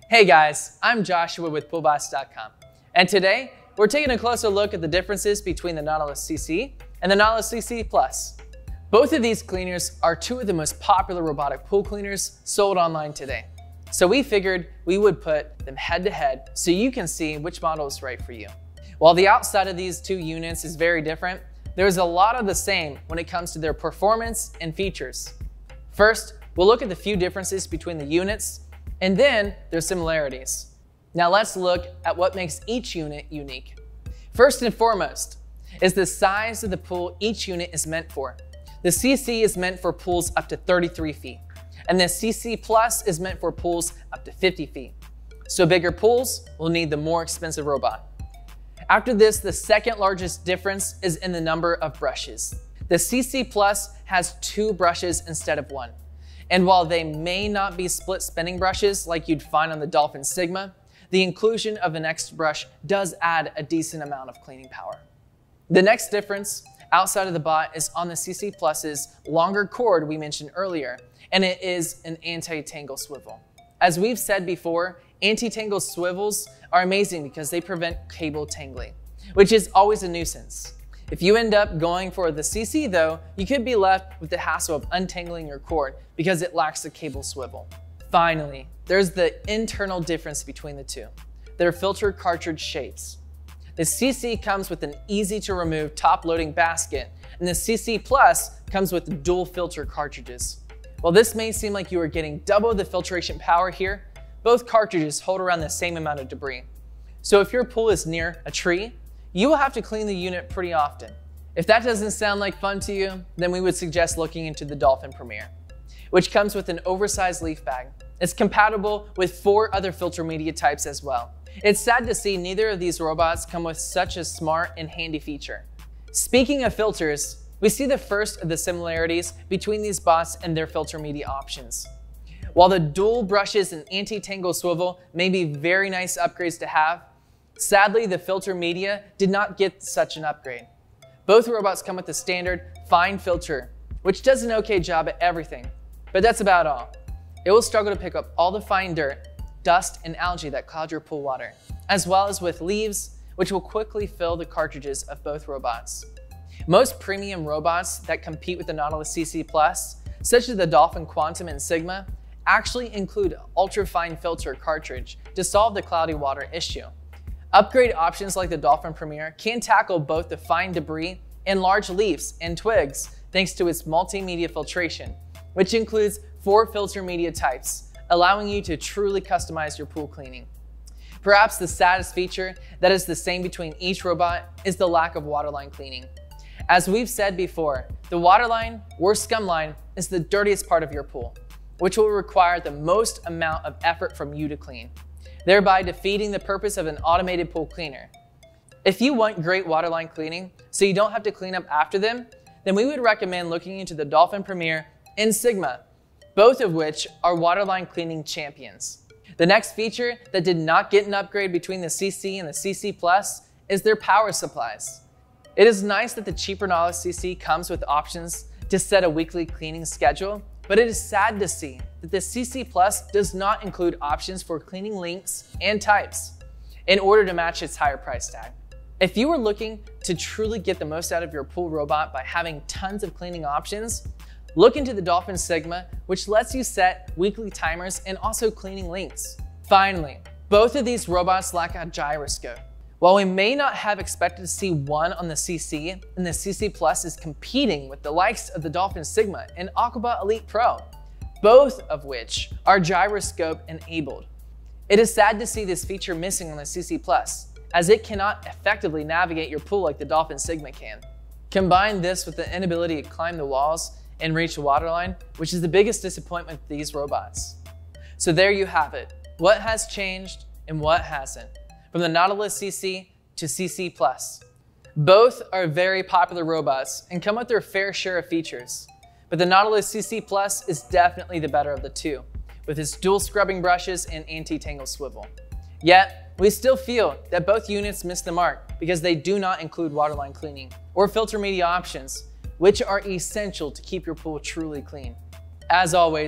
Hey guys, I'm Joshua with PoolBoss.com, and today we're taking a closer look at the differences between the Nautilus CC and the Nautilus CC Plus. Both of these cleaners are two of the most popular robotic pool cleaners sold online today. So we figured we would put them head to head so you can see which model is right for you. While the outside of these two units is very different, there's a lot of the same when it comes to their performance and features. First, we'll look at the few differences between the units and then their similarities. Now let's look at what makes each unit unique. First and foremost is the size of the pool each unit is meant for. The CC is meant for pools up to 33 feet, and the CC Plus is meant for pools up to 50 feet. So bigger pools will need the more expensive robot. After this, the second largest difference is in the number of brushes. The CC Plus has 2 brushes instead of 1. And while they may not be split spinning brushes like you'd find on the Dolphin Sigma, the inclusion of an extra brush does add a decent amount of cleaning power. The next difference outside of the bot is on the CC Plus's longer cord we mentioned earlier, and it is an anti-tangle swivel. As we've said before, anti-tangle swivels are amazing because they prevent cable tangling, which is always a nuisance. If you end up going for the CC though, you could be left with the hassle of untangling your cord because it lacks a cable swivel. Finally, there's the internal difference between the two, their filter cartridge shapes. The CC comes with an easy to remove top loading basket, and the CC Plus comes with dual filter cartridges. While this may seem like you are getting double the filtration power here, both cartridges hold around the same amount of debris. So if your pool is near a tree, you will have to clean the unit pretty often. If that doesn't sound like fun to you, then we would suggest looking into the Dolphin Premier, which comes with an oversized leaf bag. It's compatible with 4 other filter media types as well. It's sad to see neither of these robots come with such a smart and handy feature. Speaking of filters, we see the first of the similarities between these bots and their filter media options. While the dual brushes and anti-tangle swivel may be very nice upgrades to have, sadly, the filter media did not get such an upgrade. Both robots come with the standard fine filter, which does an okay job at everything, but that's about all. It will struggle to pick up all the fine dirt, dust, and algae that cloud your pool water, as well as with leaves, which will quickly fill the cartridges of both robots. Most premium robots that compete with the Nautilus CC Plus, such as the Dolphin Quantum and Sigma, actually include an ultra-fine filter cartridge to solve the cloudy water issue. Upgrade options like the Dolphin Premier can tackle both the fine debris and large leaves and twigs thanks to its multimedia filtration, which includes 4 filter media types, allowing you to truly customize your pool cleaning. Perhaps the saddest feature that is the same between each robot is the lack of waterline cleaning. As we've said before, the waterline or scum line is the dirtiest part of your pool, which will require the most amount of effort from you to clean, thereby defeating the purpose of an automated pool cleaner. If you want great waterline cleaning so you don't have to clean up after them, then we would recommend looking into the Dolphin Premier and Sigma, both of which are waterline cleaning champions. The next feature that did not get an upgrade between the CC and the CC Plus is their power supplies. It is nice that the cheaper Nautilus CC comes with options to set a weekly cleaning schedule, but it is sad to see that the CC Plus does not include options for cleaning lengths and types in order to match its higher price tag. If you are looking to truly get the most out of your pool robot by having tons of cleaning options, look into the Dolphin Sigma, which lets you set weekly timers and also cleaning lengths. Finally, both of these robots lack a gyroscope. While we may not have expected to see one on the CC, and the CC Plus is competing with the likes of the Dolphin Sigma and Aquabot Elite Pro, both of which are gyroscope enabled. It is sad to see this feature missing on the CC Plus, as it cannot effectively navigate your pool like the Dolphin Sigma can. Combine this with the inability to climb the walls and reach the waterline, which is the biggest disappointment with these robots. So there you have it. What has changed and what hasn't, from the Nautilus CC to CC Plus. Both are very popular robots and come with their fair share of features, but the Nautilus CC Plus is definitely the better of the two, with its dual scrubbing brushes and anti-tangle swivel. Yet, we still feel that both units miss the mark because they do not include waterline cleaning or filter media options, which are essential to keep your pool truly clean. As always,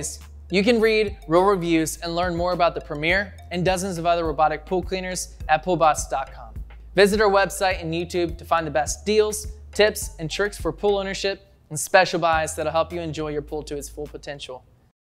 You can read real reviews and learn more about the Premier and dozens of other robotic pool cleaners at poolboss.com. Visit our website and YouTube to find the best deals, tips, and tricks for pool ownership and special buys that'll help you enjoy your pool to its full potential.